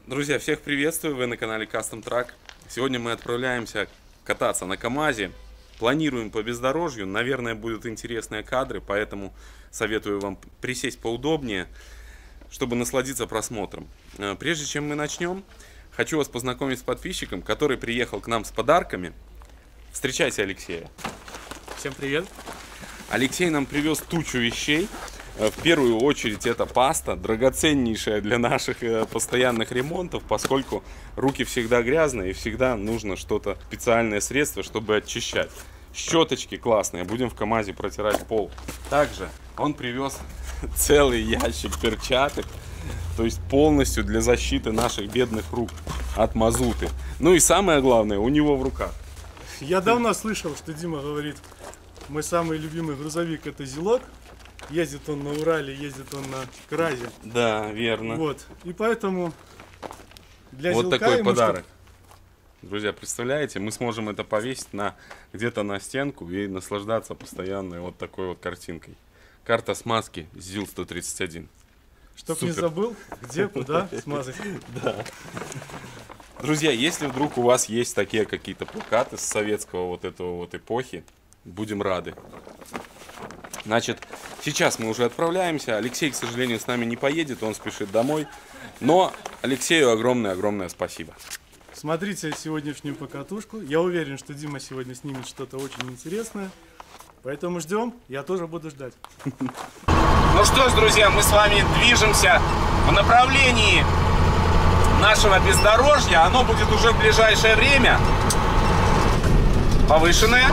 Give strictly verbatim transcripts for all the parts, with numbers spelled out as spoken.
Друзья, всех приветствую, вы на канале Custom Truck. Сегодня мы отправляемся кататься на КамАЗе. Планируем по бездорожью, наверное, будут интересные кадры, поэтому советую вам присесть поудобнее, чтобы насладиться просмотром. Прежде чем мы начнем, хочу вас познакомить с подписчиком, который приехал к нам с подарками. Встречайте Алексея. Всем привет. Алексей нам привез тучу вещей. В первую очередь это паста, драгоценнейшая для наших постоянных ремонтов, поскольку руки всегда грязные и всегда нужно что-то, специальное средство, чтобы очищать. Щеточки классные, будем в КамАЗе протирать пол. Также он привез целый ящик перчаток, то есть полностью для защиты наших бедных рук от мазуты. Ну и самое главное, у него в руках. Я давно слышал, что Дима говорит, мой самый любимый грузовик это Зилок. Ездит он на Урале, ездит он на КамАЗе. Да, верно. Вот. И поэтому для вот Зилка такой ему подарок. Что... Друзья, представляете, мы сможем это повесить на где-то на стенку и наслаждаться постоянной вот такой вот картинкой. Карта смазки ЗИЛ сто тридцать один. Чтоб не забыл, где, куда смазать. Да. Друзья, если вдруг у вас есть такие какие-то плакаты с советского вот этого вот эпохи, будем рады. Значит, сейчас мы уже отправляемся. Алексей, к сожалению, с нами не поедет, он спешит домой. Но Алексею огромное-огромное спасибо. Смотрите сегодняшнюю покатушку. Я уверен, что Дима сегодня снимет что-то очень интересное. Поэтому ждем, я тоже буду ждать. Ну что ж, друзья, мы с вами движемся в направлении нашего бездорожья. Оно будет уже в ближайшее время повышенное.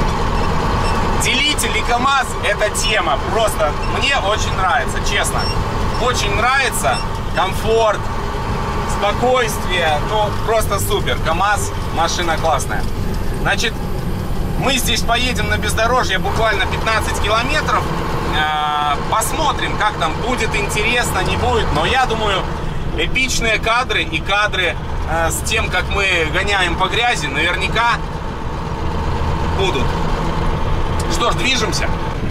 Делители КамАЗ — это тема. Просто мне очень нравится, честно. Очень нравится комфорт, спокойствие. Ну, просто супер. КамАЗ — машина классная. Значит, мы здесь поедем на бездорожье буквально пятнадцать километров. Посмотрим, как там будет, интересно, не будет. Но я думаю, эпичные кадры и кадры с тем, как мы гоняем по грязи, наверняка будут. Что ж, движемся.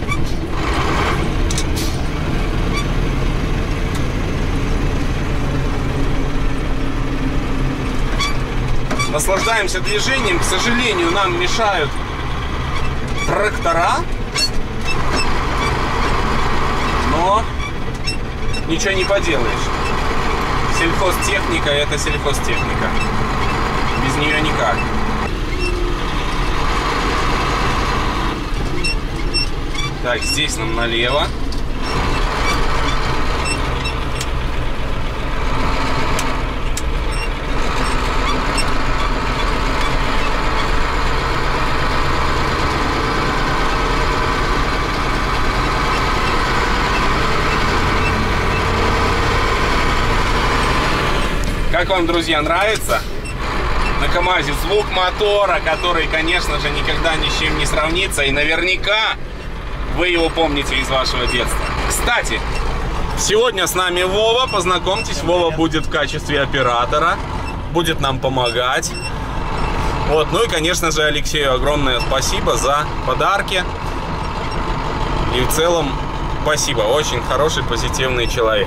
Наслаждаемся движением. К сожалению, нам мешают трактора. Но ничего не поделаешь. Сельхозтехника — это сельхозтехника. Без нее никак. Так, здесь нам налево. Как вам, друзья, нравится? На КамАЗе звук мотора, который, конечно же, никогда ни с чем не сравнится. И наверняка вы его помните из вашего детства. Кстати, сегодня с нами Вова. Познакомьтесь, Вова будет в качестве оператора. Будет нам помогать. Вот. Ну и, конечно же, Алексею огромное спасибо за подарки. И в целом спасибо. Очень хороший, позитивный человек.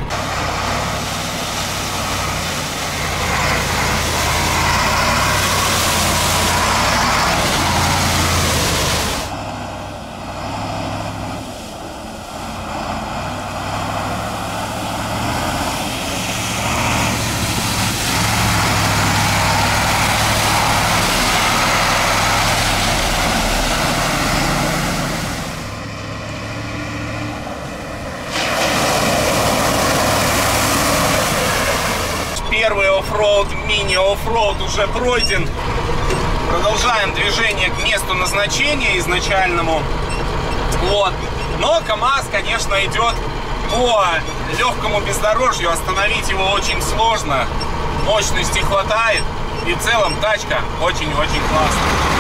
Первый оффроуд, мини-оффроуд уже пройден. Продолжаем движение к месту назначения изначальному. Вот. Но КамАЗ, конечно, идет по легкому бездорожью. Остановить его очень сложно. Мощности хватает. И в целом тачка очень-очень классная.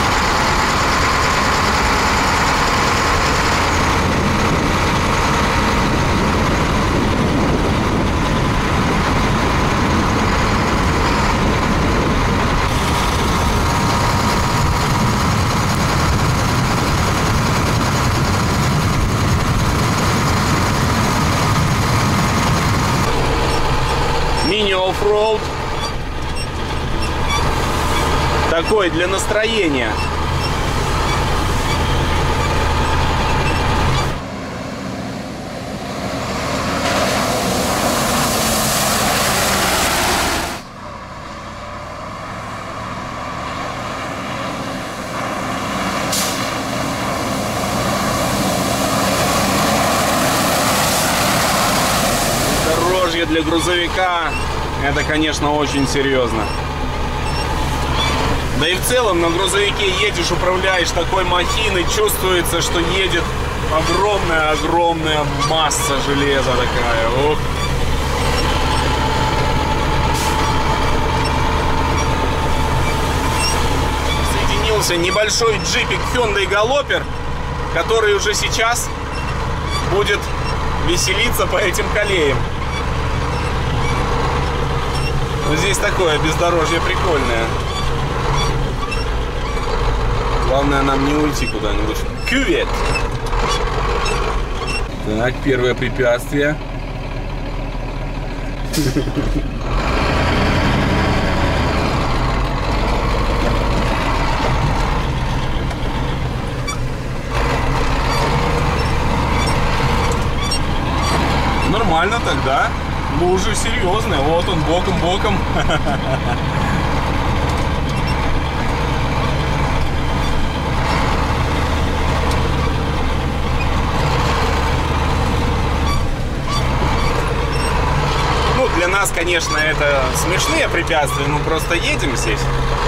Мини-оффроуд. такой для настроения. Дорожье для грузовика — это, конечно, очень серьезно. Да и в целом на грузовике едешь, управляешь такой махиной, чувствуется, что едет огромная-огромная масса железа такая. Ух. Соединился небольшой джипик Hyundai Galloper, который уже сейчас будет веселиться по этим колеям. Вот здесь такое бездорожье прикольное. Главное нам не уйти куда-нибудь в кювет. Так, первое препятствие. Нормально тогда. Лужи серьезные. Вот он боком-боком. Ну, для нас, конечно, это смешные препятствия. Мы просто едем здесь.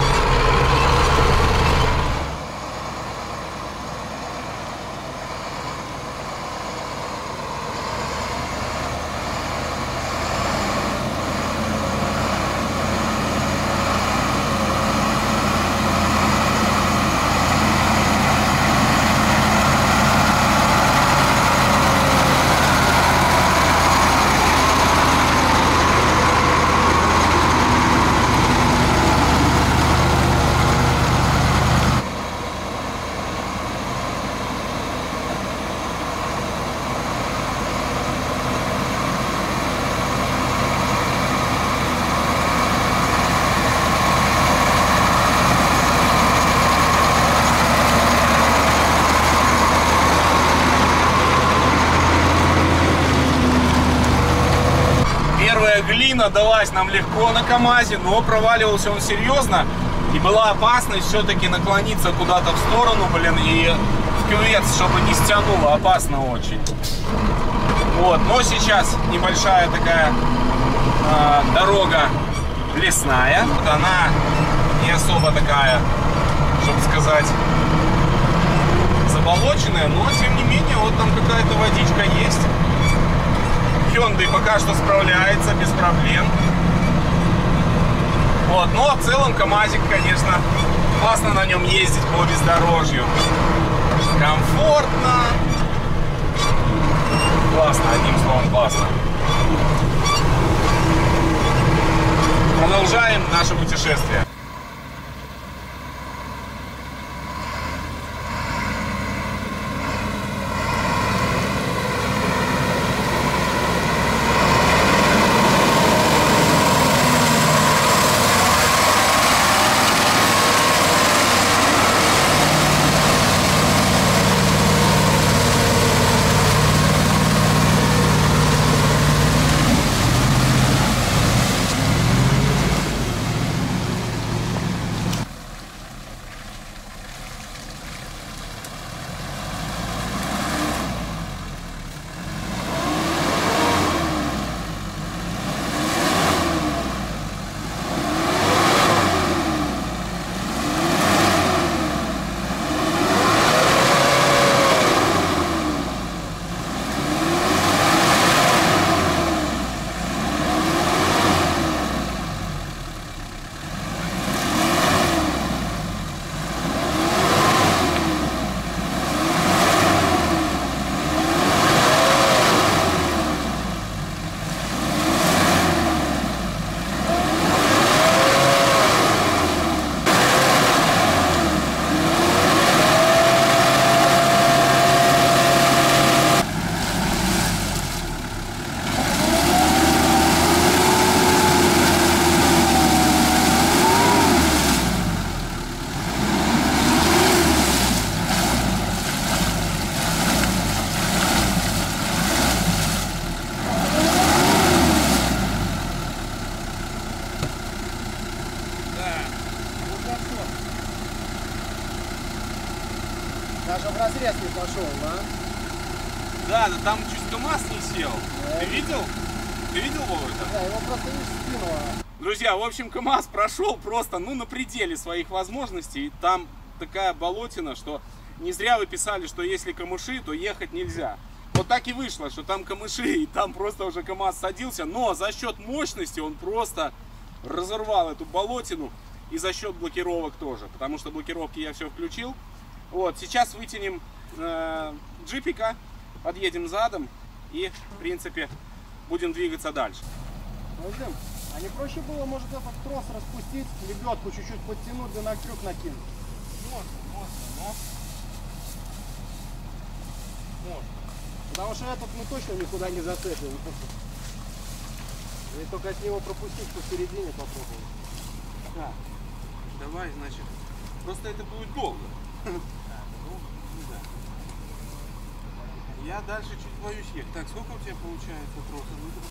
Глина далась нам легко на КамАЗе, но проваливался он серьезно. И была опасность все-таки наклониться куда-то в сторону, блин, и в кювет, чтобы не стянуло. Опасно очень. Вот, но сейчас небольшая такая э, дорога лесная. Вот она не особо такая, чтобы сказать, заболоченная, но тем не менее, вот там какая-то водичка есть. Hyundai пока что справляется без проблем. Вот, но в целом КамАЗик, конечно, классно на нем ездить по бездорожью. Комфортно. Классно, одним словом, классно. Продолжаем наше путешествие. Даже в разрез не пошел, да? Да, да там чуть КамАЗ не сел. Да. Ты видел? Ты видел, Вова, это? Да, его просто, видишь, скинуло. Друзья, в общем, КамАЗ прошел просто, ну, на пределе своих возможностей. Там такая болотина, что не зря вы писали, что если камыши, то ехать нельзя. Вот так и вышло, что там камыши, и там просто уже КамАЗ садился. Но за счет мощности он просто разорвал эту болотину. И за счет блокировок тоже, потому что блокировки я все включил. Вот, сейчас вытянем э, джипика, подъедем задом и, в принципе, будем двигаться дальше. Вадим, а не проще было, может, этот трос распустить, лебедку чуть-чуть подтянуть, да на крюк накинуть? Можно, можно, но... Можно. Потому что этот мы точно никуда не зацепим. И только от него пропустить посередине попробуем. Так, давай, значит, просто это будет долго. Я дальше чуть боюсь ехать. Так, сколько у тебя получается тросов?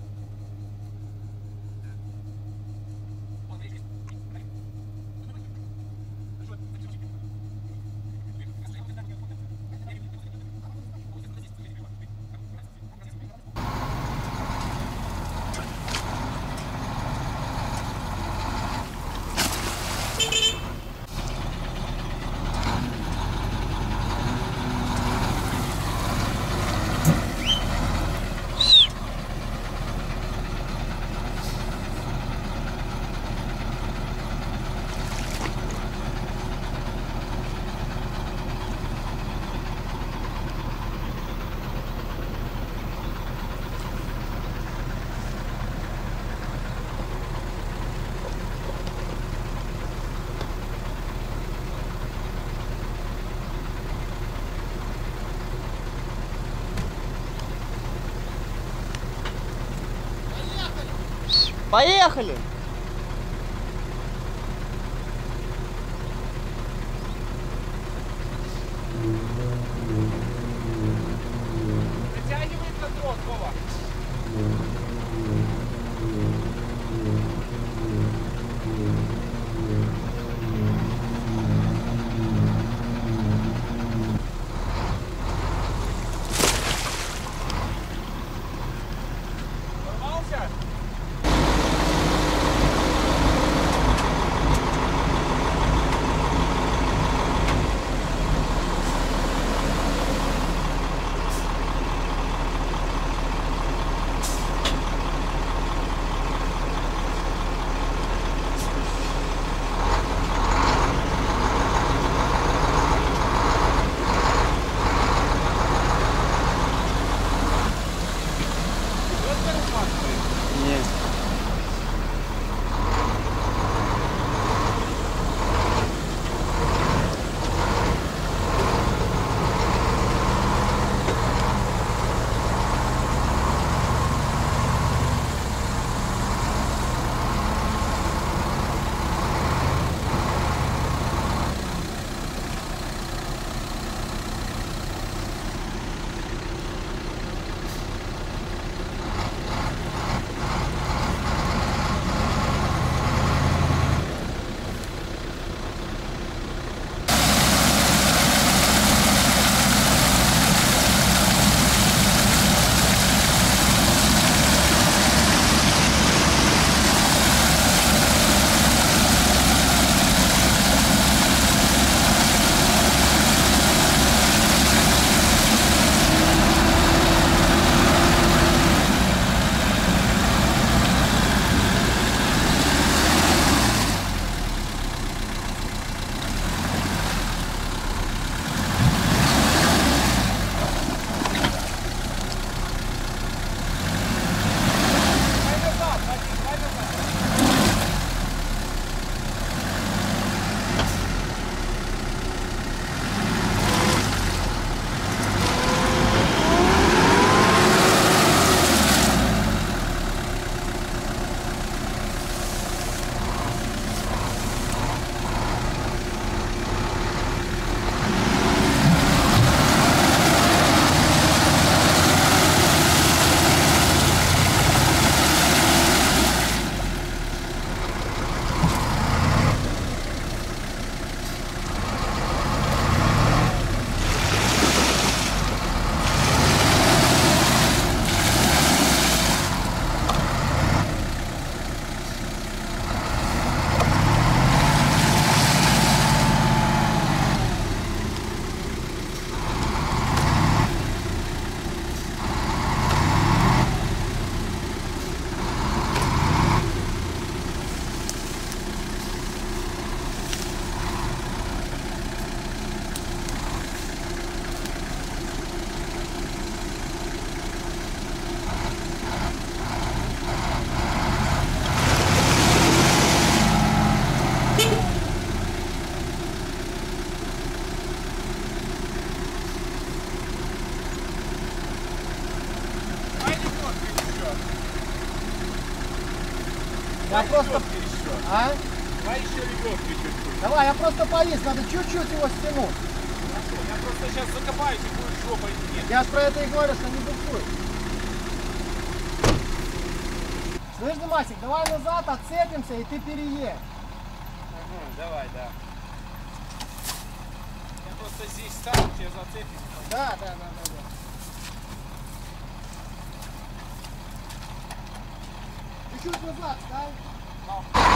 Поехали! Натягивается трос, Вова. Порвался? просто... А? Давай еще лебедки чуть-чуть. Давай, я просто повис, надо чуть-чуть его стянуть. Я просто сейчас закопаюсь и будет жопа нет. Я ж про это и говорю, что не буксуй. Слышь, Димасик, давай назад, отцепимся, и ты переедь. Ага, давай, да. Я просто здесь стану, тебя зацепим. Да, да, да, да, да. Чуть-чуть назад, ставь.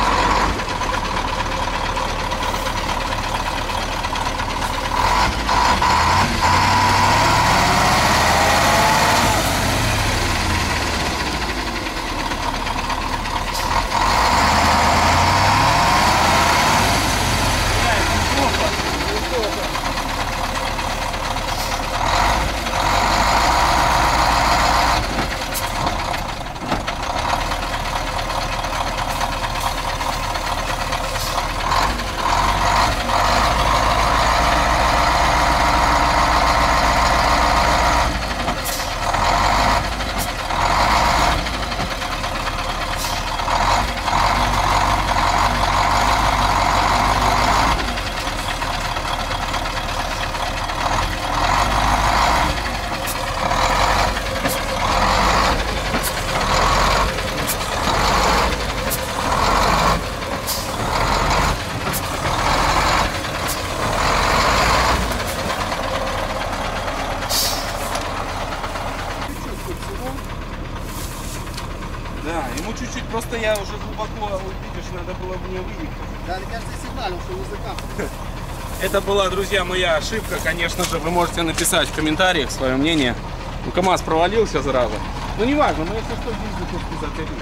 Да, ему чуть-чуть, просто я уже глубоко, видишь, надо было мне выехать. Да, мне кажется, сигналил, что не закапывает. Это была, друзья, моя ошибка, конечно же, вы можете написать в комментариях свое мнение. Ну, КамАЗ провалился сразу. Ну, не важно, но если что, здесь закупки зацепим.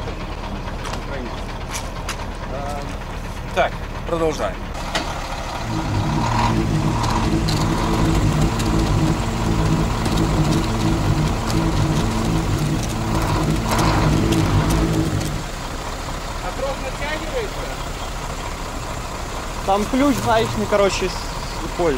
Так, продолжаем. Отрог натягивается? Там ключ гаечный, короче, с поль.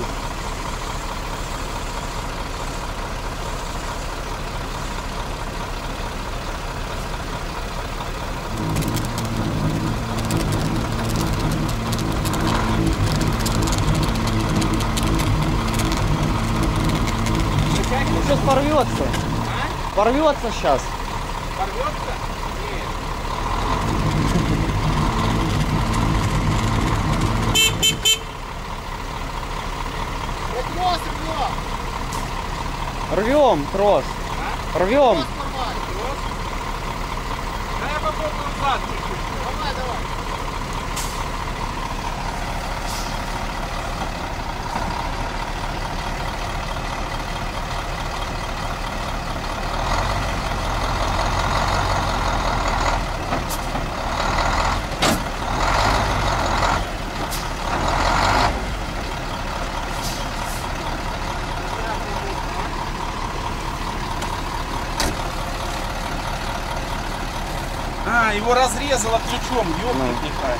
Сейчас порвется. А? Порвется сейчас. Порвется? Нет. Трос, рвем! Рвем трос. А? Рвем. Трос порвали. Да я попробую зад чуть-чуть. Давай, давай. А, его разрезало ключом, ёбнуть не хай.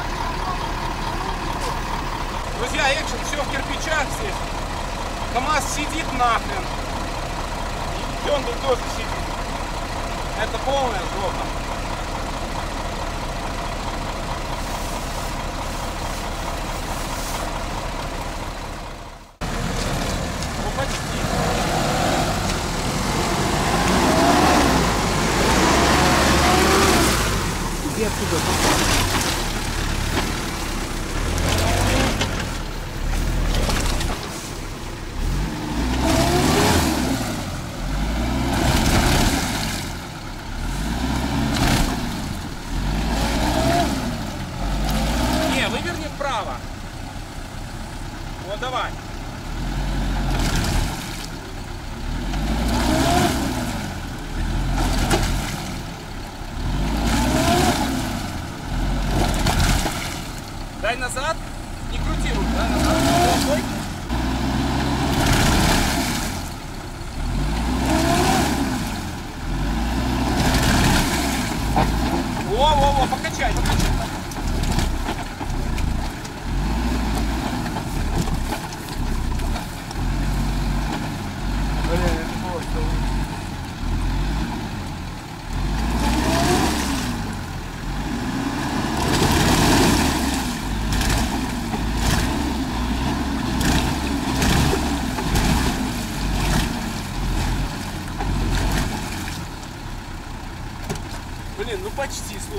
Друзья, экшен, все в кирпичах здесь. КамАЗ сидит нахрен. И Hyundai тоже сидит. Это полная жопа. Ну почти. Иди отсюда. Не, выверни вправо. Вот давай. Дай назад. Не крути руку, дай назад. Стой. Во-во-во, покачай, покачай. Блин, это было что.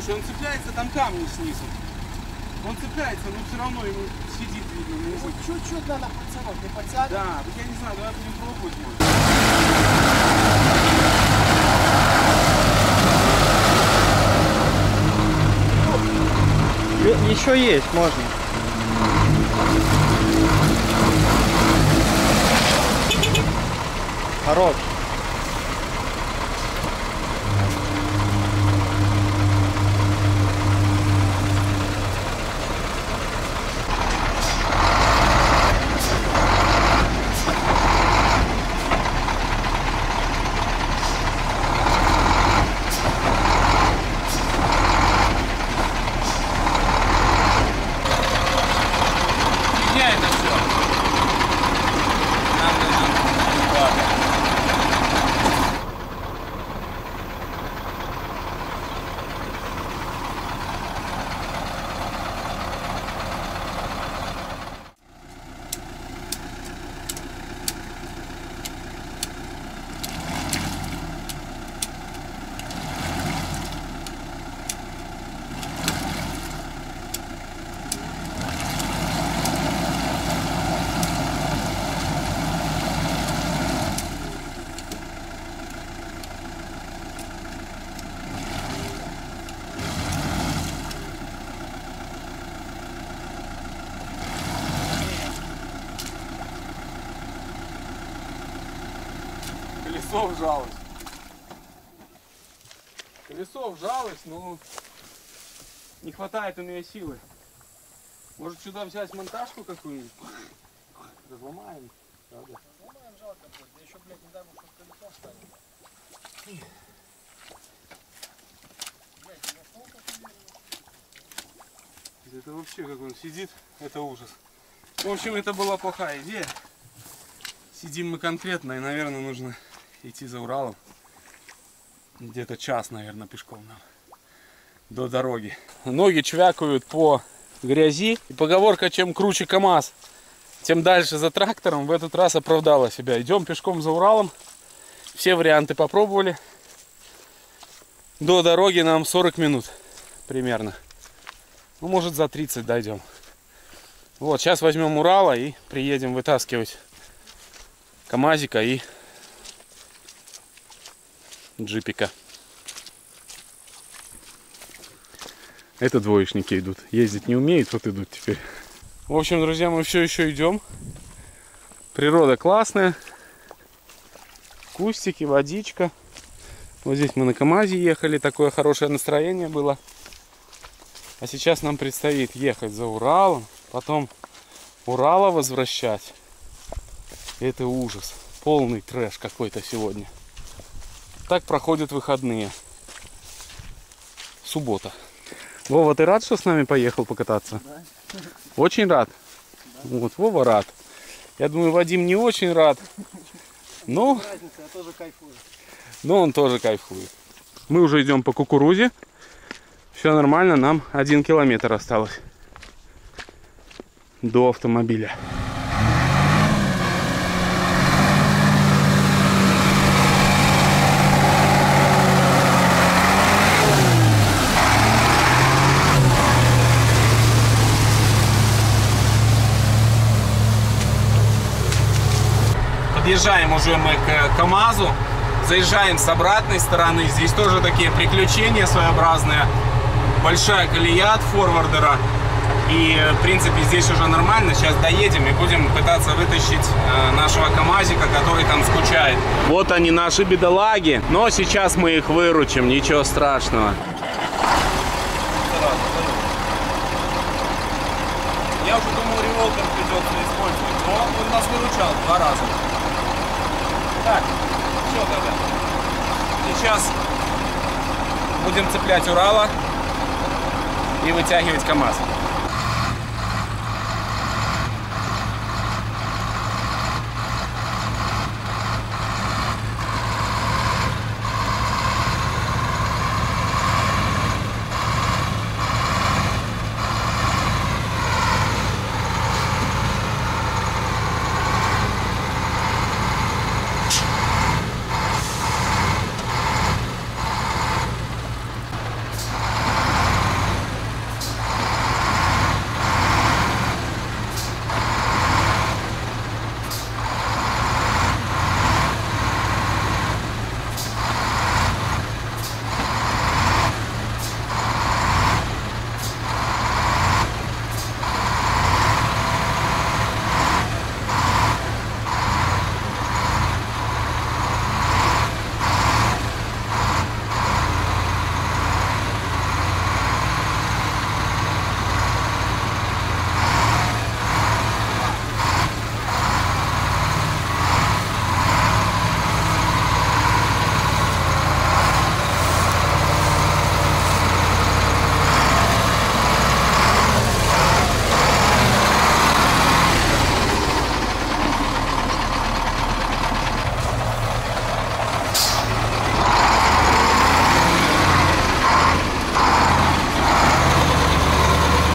Слушай, он цепляется, там камни снизу. Он цепляется, но все равно ему сидит, видно, внизу. Вот чуть-чуть надо подтянуть, не подтянуть. Да, вот я не знаю, давай будем пробовать, может. Еще есть, можно. Хорош. Фигня это все. Нам нужно. Ладно. Колесо вжалось. Колесо вжалось, но не хватает у нее силы. Может сюда взять монтажку какую-нибудь? Разломаем. Правда? Сломаем, жалко будет. Да еще, блядь, не дай бог, чтобы колесо встанет. Блядь, я столько Это вообще как он сидит, это ужас. В общем, это была плохая идея. Сидим мы конкретно, и, наверное, нужно идти за Уралом. Где-то час, наверное, пешком нам до дороги. Ноги чвякают по грязи. И поговорка, чем круче КамАЗ, тем дальше за трактором, в этот раз оправдала себя. Идем пешком за Уралом. Все варианты попробовали. До дороги нам сорок минут примерно. Ну, может, за тридцать дойдем. Вот, сейчас возьмем Урала и приедем вытаскивать КамАЗика и джипика. Это двоечники идут. Ездить не умеют, вот идут теперь. В общем, друзья, мы все еще идем. Природа классная. Кустики, водичка. Вот здесь мы на КамАЗе ехали. Такое хорошее настроение было. А сейчас нам предстоит ехать за Уралом. Потом Урала возвращать. Это ужас. Полный трэш какой-то сегодня. Так проходят выходные. Суббота. Вова, ты рад, что с нами поехал покататься? Да. Очень рад? Да. Вот, Вова рад. Я думаю, Вадим не очень рад. Но... разница, я тоже кайфую. Но он тоже кайфует. Мы уже идем по кукурузе. Все нормально, нам один километр осталось до автомобиля. Подъезжаем уже мы к КамАЗу, заезжаем с обратной стороны. Здесь тоже такие приключения своеобразные. Большая колея от форвардера. И, в принципе, здесь уже нормально. Сейчас доедем и будем пытаться вытащить э, нашего КамАЗика, который там скучает. Вот они, наши бедолаги. Но сейчас мы их выручим, ничего страшного. Я уже думал, револвер придется использовать, но он нас выручал два раза. Так, что тогда? Сейчас будем цеплять Урала и вытягивать КамАЗ.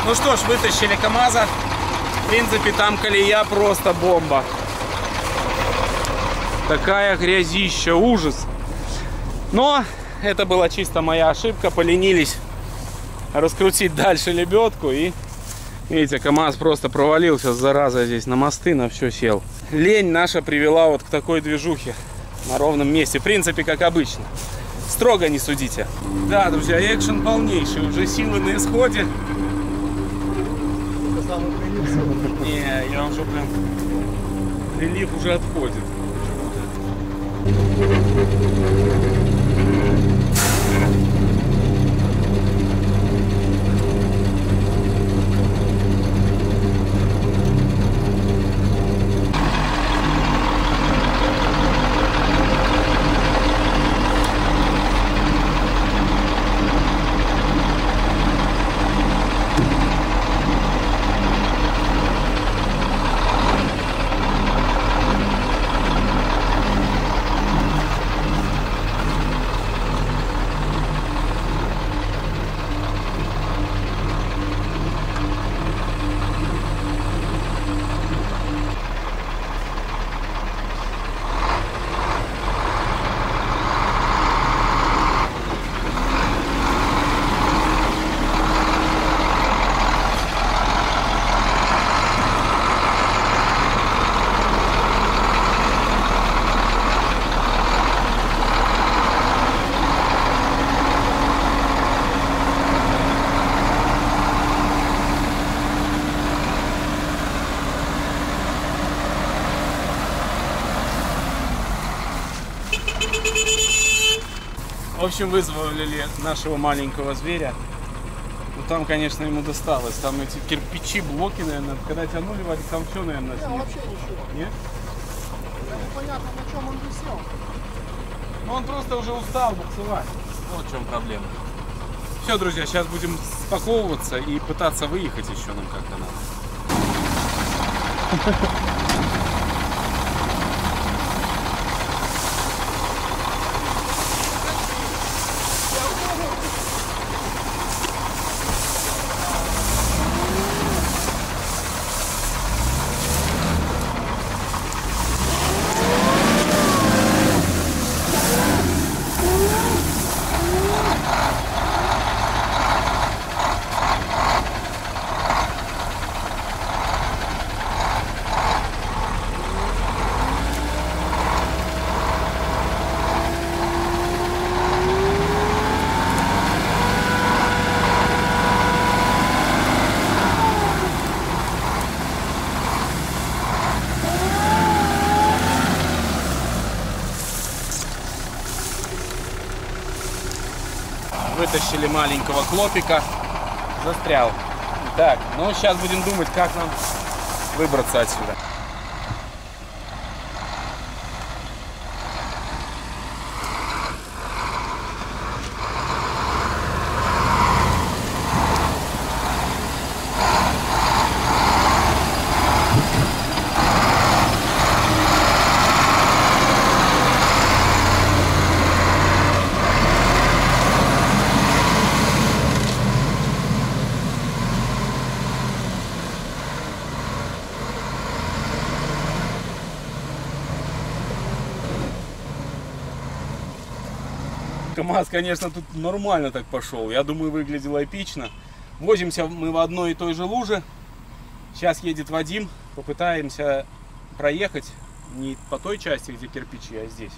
Ну что ж, вытащили КамАЗа. В принципе, там колея просто бомба. Такая грязища, ужас. Но это была чисто моя ошибка. Поленились раскрутить дальше лебедку. И, видите, КамАЗ просто провалился, зараза, здесь на мосты, на все сел. Лень наша привела вот к такой движухе на ровном месте. В принципе, как обычно. Строго не судите. Да, друзья, экшен полнейший. Уже силы на исходе. Не, я уже прям... Прилив уже отходит. В общем, вызвали нашего маленького зверя. Ну там, конечно, ему досталось. Там эти кирпичи, блоки, наверное, когда тянули, там все, наверное, Нет, вообще ничего. Нет? Непонятно, на чем он висел. Ну он просто уже устал буксовать. Вот в чем проблема. Все, друзья, сейчас будем спаковываться и пытаться выехать еще нам как-то надо. Вытащили маленького клопика, застрял. Так, ну сейчас будем думать, как нам выбраться отсюда. КамАЗ, конечно, тут нормально так пошел. Я думаю, выглядело эпично. Возимся мы в одной и той же луже. Сейчас едет Вадим. Попытаемся проехать не по той части, где кирпичи, а здесь.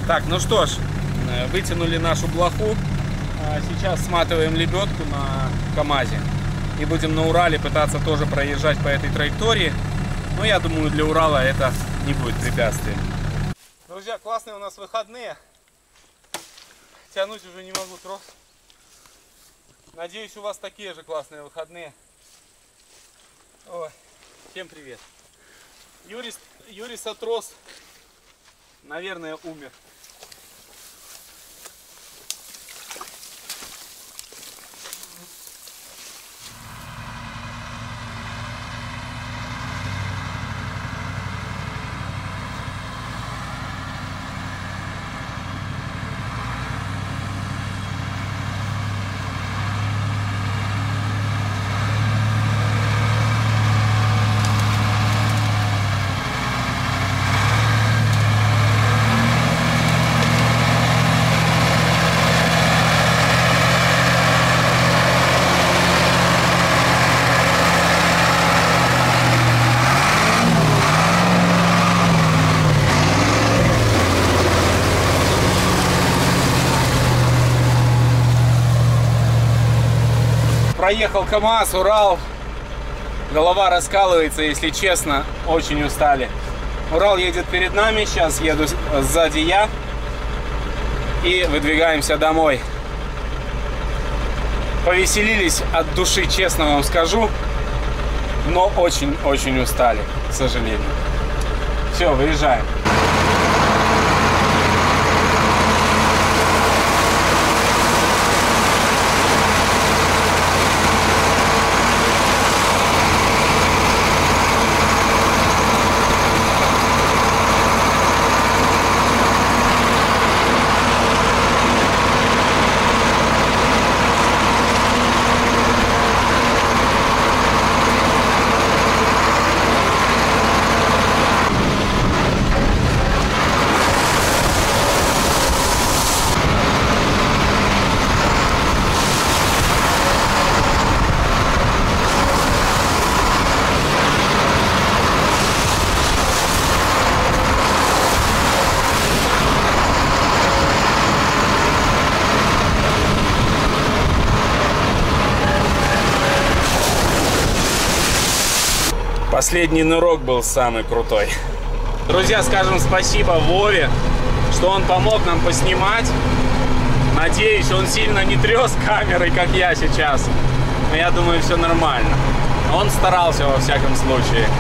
Так, ну что ж, вытянули нашу блоху. Сейчас сматываем лебедку на КамАЗе. И будем на Урале пытаться тоже проезжать по этой траектории. Но я думаю, для Урала это не будет препятствием. Друзья, классные у нас выходные. Тянуть уже не могу трос. Надеюсь, у вас такие же классные выходные. Ой, всем привет. Юрий, Юрий Сатрос, наверное, умер. Проехал КамАЗ, Урал. Голова раскалывается, если честно. Очень устали. Урал едет перед нами. Сейчас еду сзади я. И выдвигаемся домой. Повеселились от души, честно вам скажу. Но очень-очень устали, к сожалению. Все, выезжаем. Последний нырок был самый крутой. Друзья, скажем спасибо Вове, что он помог нам поснимать. Надеюсь, он сильно не тряс камерой, как я сейчас. Но я думаю, все нормально. Он старался во всяком случае.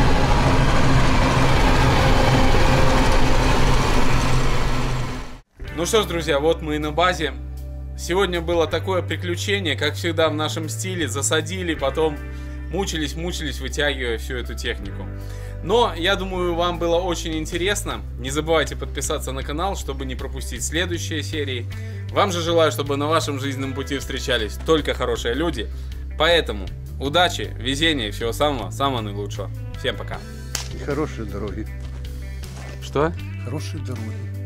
Ну что ж, друзья, вот мы и на базе. Сегодня было такое приключение, как всегда в нашем стиле. Засадили, потом мучились, мучились, вытягивая всю эту технику. Но, я думаю, вам было очень интересно. Не забывайте подписаться на канал, чтобы не пропустить следующие серии. Вам же желаю, чтобы на вашем жизненном пути встречались только хорошие люди. Поэтому удачи, везения, всего самого, самого наилучшего. Всем пока. И хорошие дороги. Что? Хорошие дороги.